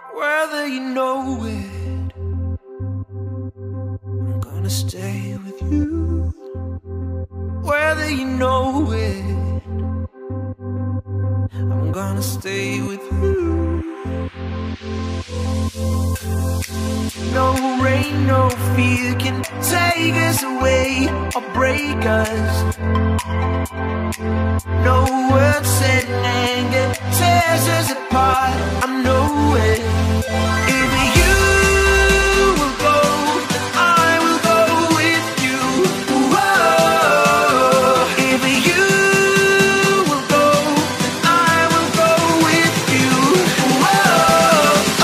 Whether you know it, I'm gonna stay with you. Whether you know it, I'm gonna stay with you. No rain, no fear can take us away or break us. No words said in anger tears us apart. I know it. If you will go, then I will go with you. Whoa. If you will go, then I will go with you. Whoa.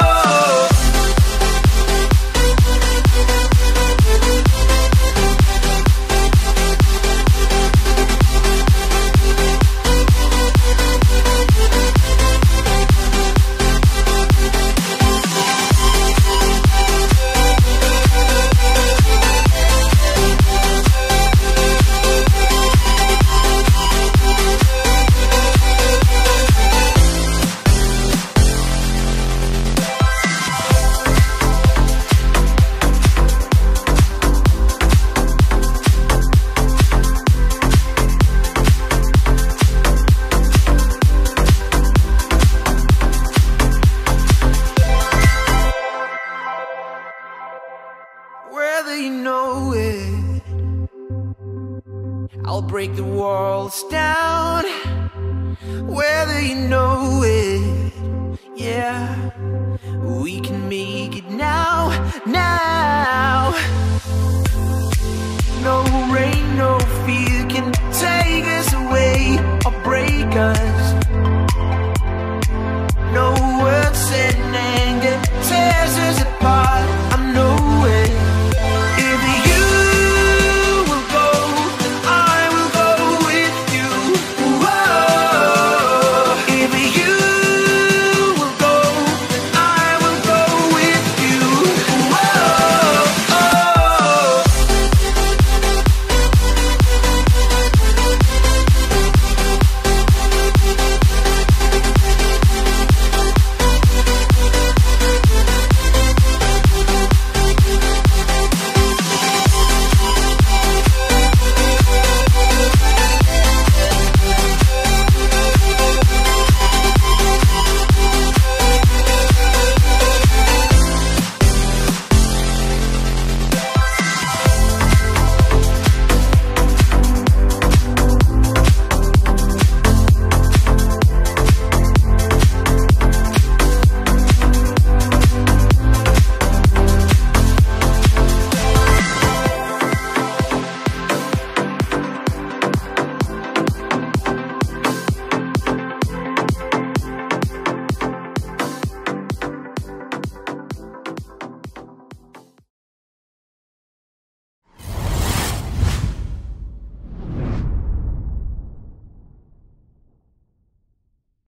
Whether you know it, I'll break the walls down. Whether you know it, yeah, we can make it now, now. No rain.